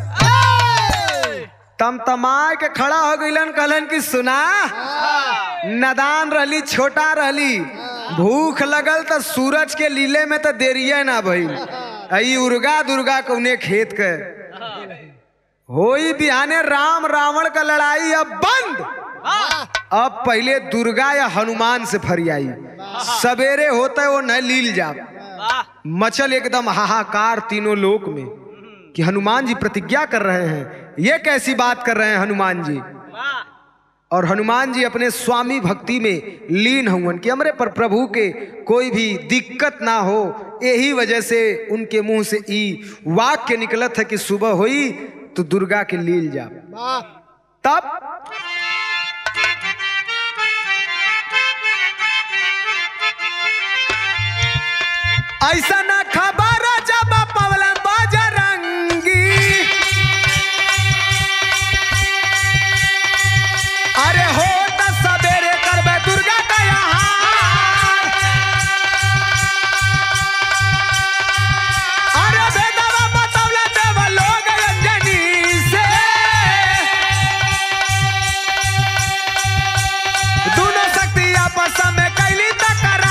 Speaker 1: तमतमाए के खड़ा हो गईलन। कहलन कि सुना, नदान रहली, छोटा रहली, भूख लगल तो सूरज के लीले में तो देरिये ना भइल। आई उर्गा दुर्गा कौने खेत के होई बिहाने राम रावण का लड़ाई अब बंद। अब पहले दुर्गा या हनुमान से फरियाई, सवेरे होता है वो न लील जा। मचल एकदम हाहाकार तीनों लोक में कि हनुमान जी प्रतिज्ञा कर रहे हैं। ये कैसी बात कर रहे हैं हनुमान जी? और हनुमान जी अपने स्वामी भक्ति में लीन हुए कि हमरे पर प्रभु के कोई भी दिक्कत ना हो। यही वजह से उनके मुंह से ई वाक्य निकलत है कि सुबह हुई तो दुर्गा के लील जा। तब ऐसा ना खबर जब पवल बजरंगी, अरे हो त सवेरे करबे दुर्गा का यहाँ, अरे बेदवा बतौले देव लोग अंजनी से, दोनों शक्ति आपस में कैली तकरार,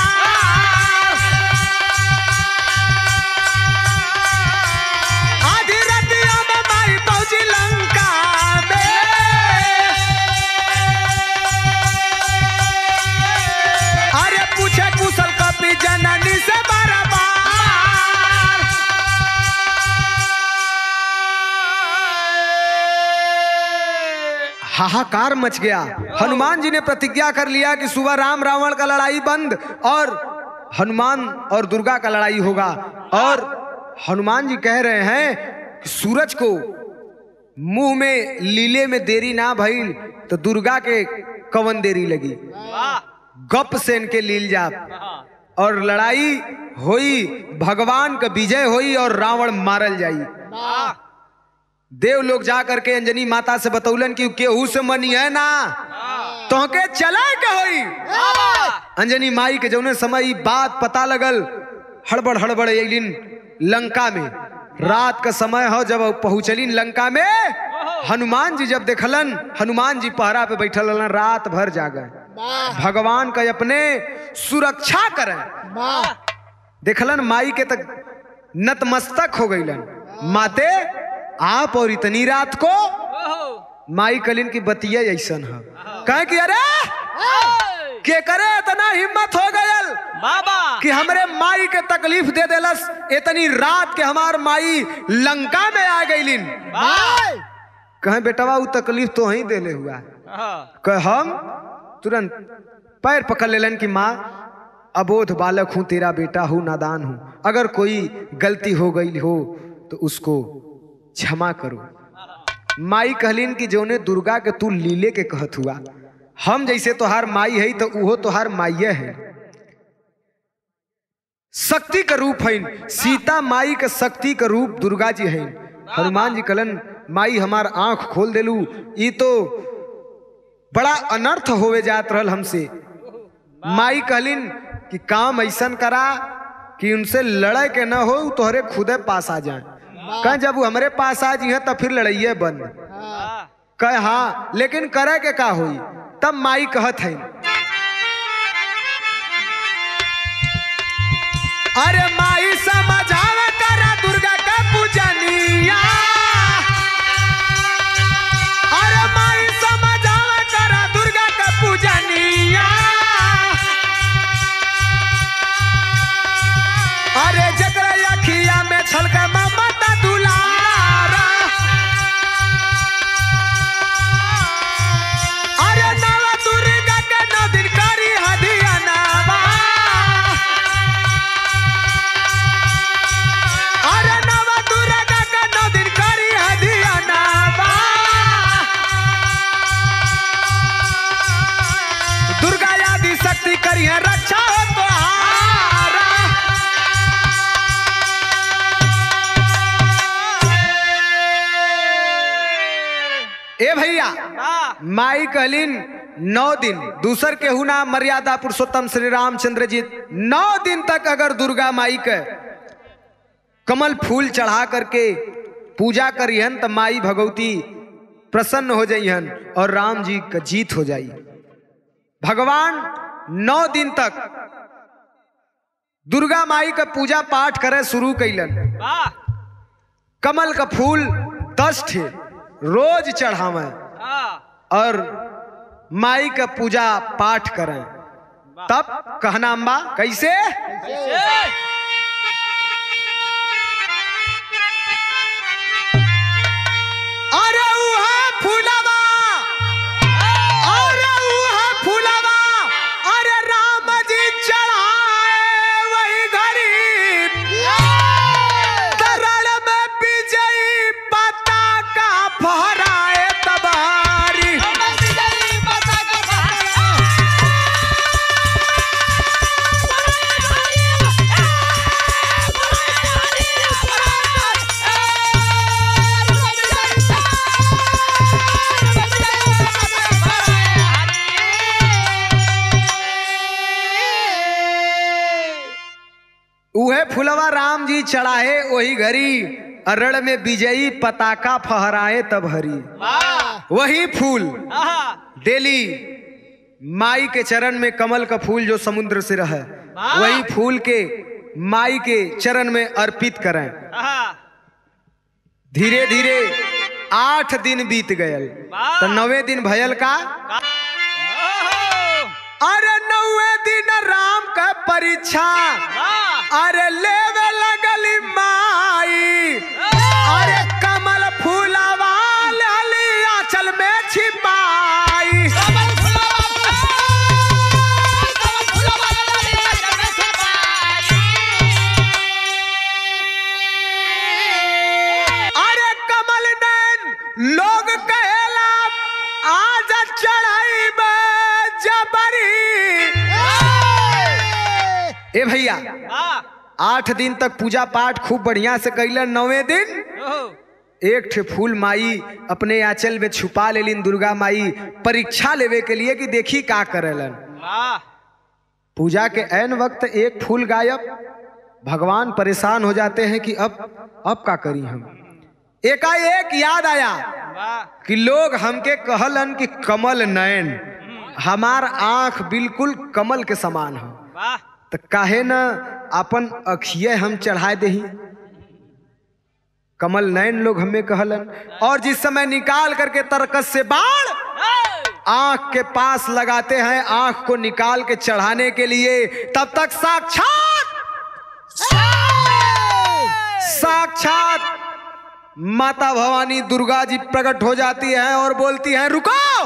Speaker 1: आधी रतिया में माई पहुंची लंका में, अरे पूछे कुशल कपि जननी से बराबर, हाहाकार मच गया। हनुमान जी ने प्रतिज्ञा कर लिया कि सुबह राम रावण का लड़ाई बंद और हनुमान और दुर्गा का लड़ाई होगा। और हनुमान जी कह रहे हैं कि सूरज को मुंह में लीले में देरी ना भइल तो दुर्गा के कवन देरी लगी, गप से इनके लील जाप और लड़ाई होई, भगवान का विजय होई और रावण मारल जाई। देव लोग जा करके अंजनी माता से बतौलन कि केहू से मनी है ना, तो के चले के होई। अंजनी माई के जौने समय बात पता लगल, हड़बड़ हड़बड़ अलिन लंका में। रात का समय हो, जब पहुंचलिन लंका में, हनुमान जी जब देखलन, हनुमान जी पहरा पे बैठल रहलन, रात भर जागे, भगवान का अपने सुरक्षा करें। देखलन माई के तक नतमस्तक हो गईलन, माते आप और इतनी रात को। माई कलिन की बतिया ऐसन है, कहे कि अरे के करे इतना हिम्मत हो गयल
Speaker 2: बाबा
Speaker 1: कि हमरे माई के तकलीफ दे देलस, इतनी रात के हमार माई लंका में आ गईलिन। कहे बेटवा वो तकलीफ तो ही देले हुआ। कहे हम तुरंत पैर पकड़ लेलन कि माँ अबोध बालक हूं, तेरा बेटा हूं, नादान हूं, अगर कोई गलती हो गई हो तो उसको क्षमा करो। माई कहलिन कि जोने दुर्गा के तू लीले के कहत हुआ, हम जैसे तोहार माई है तो उहो तोहार माइये है, शक्ति का रूप है। सीता माई के शक्ति का रूप दुर्गा जी है। हनुमान जी कहलन माई हमार आंख खोल देलू, ये तो बड़ा अनर्थ होवे जात रहल हमसे। माई कहलिन कि काम ऐसन करा कि उनसे लड़े के न हो, तोहरे खुदे पास आ जाए। कह जब वो हमारे पास आ जी तब फिर लड़ाइये बंद। कह हाँ, लेकिन करे के का होई? तब माई कहत है, अरे माई समझावे करा दुर्गा का पूजनिया, अरे माई समझावे करा दुर्गा का पूजनिया, ए भैया
Speaker 2: वाह
Speaker 1: माई कहलिन 9 दिन दूसर केहू ना मर्यादा पुरुषोत्तम श्री रामचंद्र जी 9 दिन तक अगर दुर्गा माई के कमल फूल चढ़ा करके पूजा करिहन तो माई भगवती प्रसन्न हो जाइहन और राम जी का जीत हो जाई। भगवान 9 दिन तक दुर्गा माई का पूजा पाठ करे शुरू कैलन।
Speaker 2: वाह
Speaker 1: कमल का फूल 10 ठे रोज चढ़ावे
Speaker 2: वाह
Speaker 1: और माई का पूजा पाठ करें। तब कहना अम्बा कैसे अरे उहा फूलवा अरे उहा फूलवा अरे राम जी चढ़ाए वही घड़ी तरड़ में विजयी पताका फहराए तबारी। उहे फुलवा राम जी चढ़ाए वही घड़ी अरड़ में विजयी पताका फहराए तब हरी। वही फूल डेली माई के चरण में कमल का फूल जो समुद्र से रहे वही फूल के माई के चरण में अर्पित करें। धीरे धीरे 8 दिन बीत गयल तो 9वें दिन भयल का अरे 9वें दिन राम का परीक्षा अरे लेवे लगली माई अरे कमल फूलवा लाली आंचल में छिपाई। अरे कमल नैन लोग कहेला आज चढ़ाई जबरी। ए भैया 8 दिन तक पूजा पाठ खूब बढ़िया से कैलन। 9वें दिन एक ठे फूल माई अपने आंचल में छुपा लेलिन दुर्गा माई परीक्षा लेवे के लिए कि देखी का करेलन। पूजा के ऐन वक्त एक फूल गायब। भगवान परेशान हो जाते हैं कि अब का करी हम। एकाएक याद आया कि लोग हमके कहलन कि कमल नयन हमार आंख बिल्कुल कमल के समान हो तो काहे न अपन अखिए हम चढ़ा दही। कमल नयन लोग हमें कहलन और जिस समय निकाल करके तरकस से बाण आंख के पास लगाते हैं आंख को निकाल के चढ़ाने के लिए तब तक साक्षात माता भवानी दुर्गा जी प्रकट हो जाती है और बोलती हैं रुको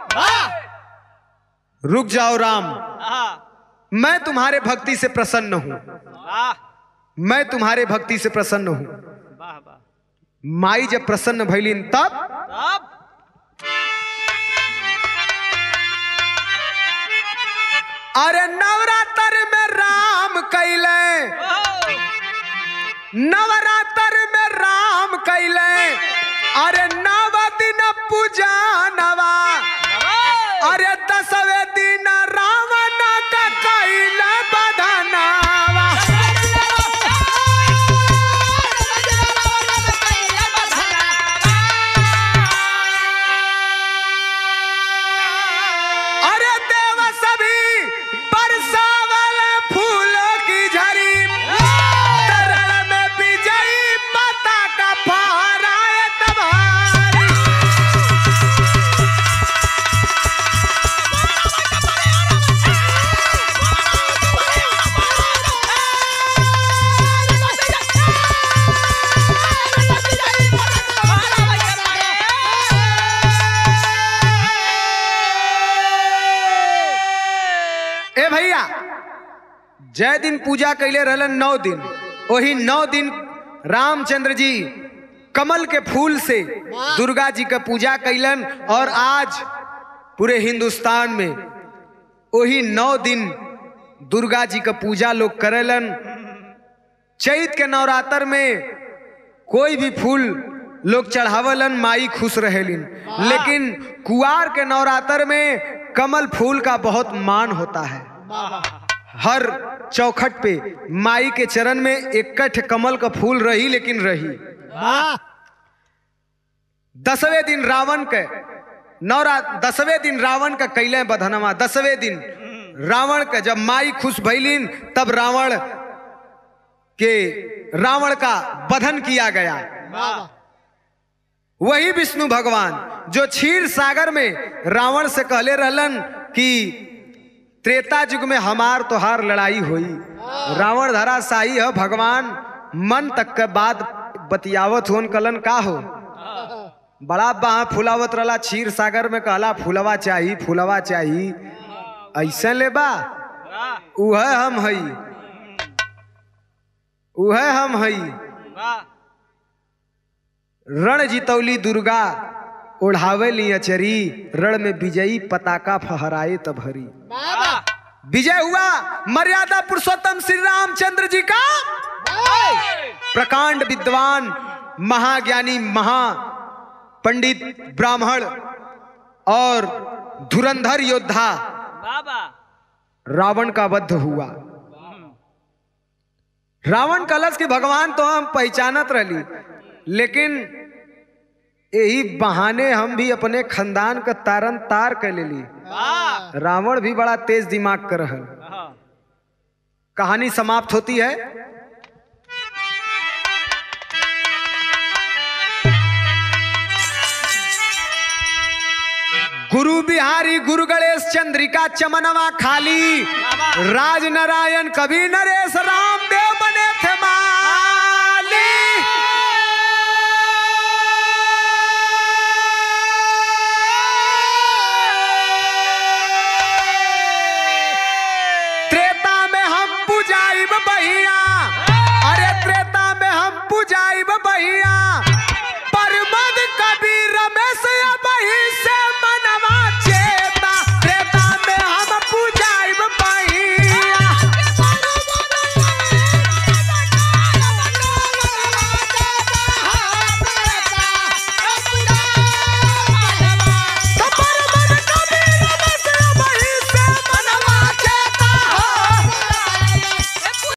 Speaker 1: रुक जाओ राम मैं तुम्हारे भक्ति से प्रसन्न हूं मैं तुम्हारे भक्ति से प्रसन्न हूं। माई जब प्रसन्न भइलिन तब अरे नवरात्र में राम कैले नवरात्र में राम कैले अरे 9 दिन पूजा नवा अरे 10वें दिन रावण का कैले बधनावा। अरे देव सभी बरसावल फूलों की झड़ी तरल में विजयी पताका फहराए तबारी। ए भैया जय दिन पूजा कैले रहलन 9 दिन वही 9 दिन रामचंद्र जी कमल के फूल से दुर्गा जी का पूजा कैलन और आज पूरे हिंदुस्तान में वही 9 दिन दुर्गा जी का पूजा लोग करेलन। चैत के नवरात्र में कोई भी फूल लोग चढ़ावलन, माई खुश रहेलिन। लेकिन कुआर के नवरात्र में कमल फूल का बहुत मान होता है। हर चौखट पे माई के चरण में इकट्ठ कमल का फूल रही, लेकिन रही। 10वें दिन रावण के 10वें दिन रावण का कैले बधनमा। 10वें दिन रावण का जब माई खुश भैलिन, तब रावण का बधन किया गया। वही विष्णु भगवान जो क्षीर सागर में रावण से कहले रहलन कि त्रेता युग में हमार तोहार लड़ाई हुई। रावण धराशायी है, भगवान मन तक के बाद बतियावत होन कलन का हो। बड़ा बाह फुलावत रला क्षीर सागर में, कहला फुलवा चाही, फुलवा चाही। ऐसे ले बा उह हम हई, उह हम हई। रण जितौली दुर्गा ओढ़ावे ली अचरी, रण में विजयी पताका फहराए तब हरी। विजय हुआ मर्यादा पुरुषोत्तम श्री रामचंद्र जी का। प्रकांड विद्वान, महाज्ञानी, महा पंडित, ब्राह्मण और धुरंधर योद्धा रावण का वध हुआ। रावण कलश के भगवान तो हम पहचानत रही, लेकिन यही बहाने हम भी अपने खानदान का तारन तार कर लेली। रावण भी बड़ा तेज दिमाग कर रहा। कहानी समाप्त होती है। गुरु बिहारी गुरु गणेश चंद्रिका चमनवा खाली, राज नारायण कवि नरेश रामदेव बने थे माली। त्रेता में हम पुजाइब बहिया, अरे त्रेता में हम पुजाइब बहिया, परमा